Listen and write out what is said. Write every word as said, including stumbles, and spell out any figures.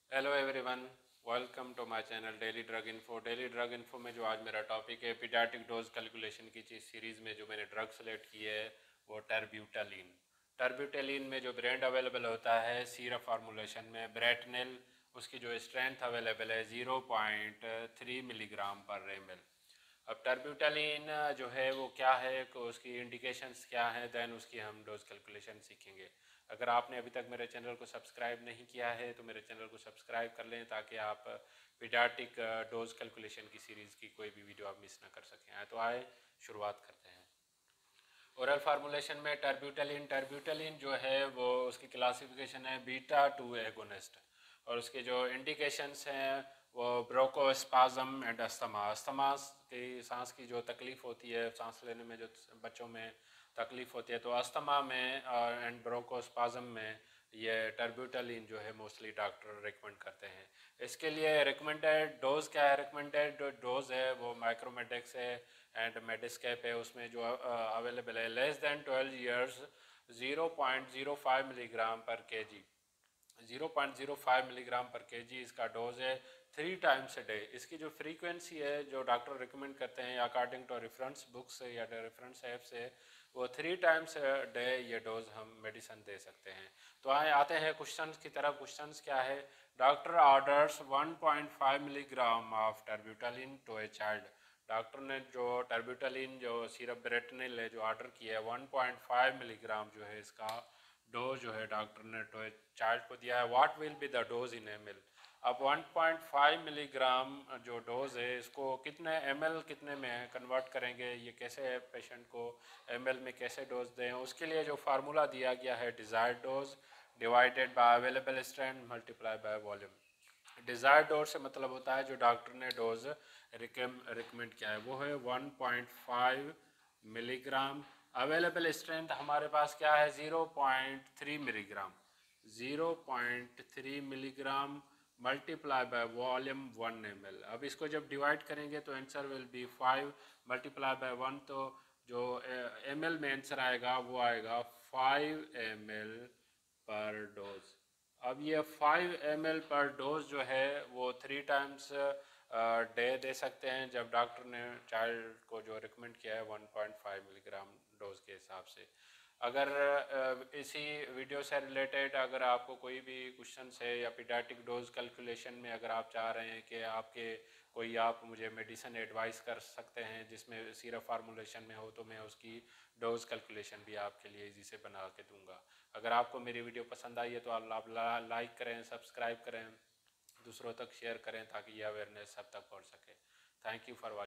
Hello everyone, welcome to my channel daily drug info. Daily drug info में जो आज मेरा टॉपिक है पीडियाट्रिक डोज कैलकुलेशन की चीज सीरीज़ में जो मैंने ड्रग सेलेक्ट की है वो टर्ब्यूटालिन। टर्ब्यूटालिन में जो ब्रांड अवेलेबल होता है सीरप फार्मूलेशन में ब्रेटनेल, उसकी जो स्ट्रेंथ अवेलेबल है zero point three milligram per M L. अब टर्ब्यूटालिन जो है वो क्या है, उसकी इंडिकेशंस क्या हैं, देन उसकी हम डोज कैलकुलेशन सीखेंगे। अगर आपने अभी तक मेरे चैनल को सब्सक्राइब नहीं किया है तो मेरे चैनल को सब्सक्राइब कर लें ताकि आप पीडियाट्रिक डोज कैलकुलेशन की सीरीज़ की कोई भी वीडियो आप मिस ना कर सकें। तो आए शुरुआत करते हैं। ओरल फार्मूलेशन में टर्ब्यूटालिन टर्ब्यूटालिन जो है वो उसकी क्लासिफिकेशन है बीटा टू एगोनिस्ट, और उसके जो इंडिकेशंस हैं वो ब्रोकोस्पाज्म एंड अस्थमा। अस्थमा की सांस की जो तकलीफ़ होती है, सांस लेने में जो बच्चों में तकलीफ़ होती है, तो अस्थमा में एंड ब्रोकोस्पाज्म में ये टर्ब्यूटालिन जो है मोस्टली डॉक्टर रिकमेंड करते हैं। इसके लिए रिकमेंडेड डोज क्या है? रिकमेंडेड डोज है वो माइक्रोमेडेक्स है एंड मेडिस्केप है। उसमें जो अवेलेबल है less than twelve years zero point zero five milligram per K G zero point zero five milligram per KG इसका डोज है, थ्री टाइम्स ए डे। इसकी जो फ्रीक्वेंसी है जो डॉक्टर रिकमेंड करते हैं अकॉर्डिंग टू रेफरेंस बुक्स या reference app से, वो थ्री टाइम्स डे ये डोज हम मेडिसिन दे सकते हैं। तो आए आते हैं क्वेश्चंस की तरफ। क्वेश्चंस क्या है? Doctor orders one point five milligram of terbutaline to a child. Doctor ने जो टर्ब्यूटालिन जो सिरप ब्रेटनेल है जो ऑर्डर किया है वन पॉइंट फाइव मिलीग्राम जो है इसका डोज जो है डॉक्टर ने तो चार्ज को दिया है। What will be the dose in M L? अब वन पॉइंट फाइव मिलीग्राम जो डोज है इसको कितने एम एल कितने में कन्वर्ट करेंगे, ये कैसे पेशेंट को एम एल में कैसे डोज दें, उसके लिए जो फार्मूला दिया गया है desired dose divided by available strength multiply by volume. Desired dose से मतलब होता है जो डॉक्टर ने डोज रिकमेंड किया है वो है one point five milligram. Available strength हमारे पास क्या है? Zero point three milligram. Zero point three milligram multiply by volume one M L. अब इसको जब डिवाइड करेंगे तो answer will be five multiply by one, तो जो एम एल में आंसर आएगा वो आएगा five M L per dose. अब ये five M L per dose जो है वो थ्री टाइम्स डे दे सकते हैं जब डॉक्टर ने चाइल्ड को जो रिकमेंड किया है one point five milligram dose के हिसाब से। अगर इसी वीडियो से रिलेटेड अगर आपको कोई भी क्वेश्चन है या पीडियाट्रिक डोज कैलकुलेशन में अगर आप चाह रहे हैं कि आपके कोई आप मुझे मेडिसिन एडवाइस कर सकते हैं जिसमें सिरप फार्मूलेशन में हो, तो मैं उसकी डोज कैलकुलेशन भी आपके लिए इजी से बना के दूंगा। अगर आपको मेरी वीडियो पसंद आई है तो आप लाइक करें, सब्सक्राइब करें, दूसरों तक शेयर करें ताकि यह अवेयरनेस सब तक पहुंच सके। Thank you for watching.